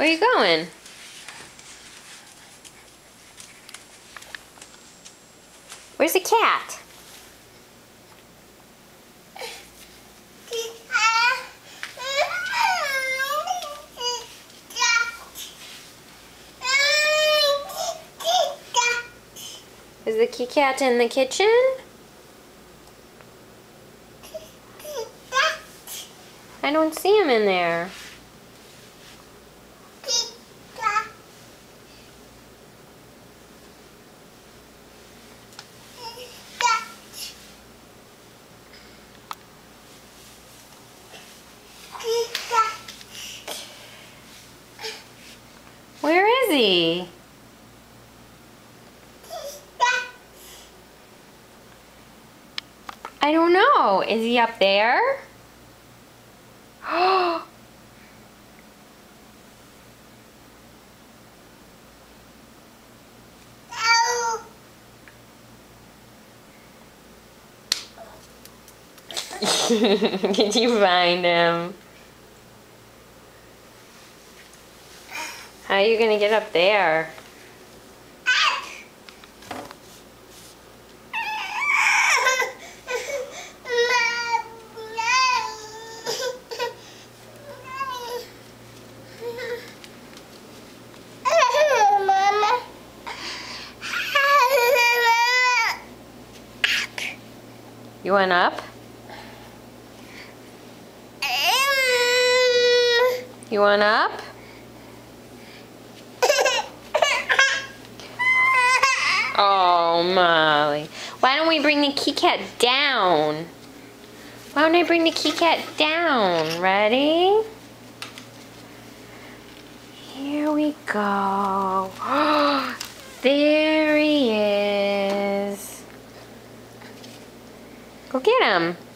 Where are you going? Where's the cat? Is the kitty cat in the kitchen? I don't see him in there. Where is he? I don't know. Is he up there? Did you find him? How are you gonna get up there? You went up? You went up? Oh, Molly. Why don't we bring the kitty cat down? Why don't I bring the kitty cat down? Ready? Here we go. There he is. Go get him.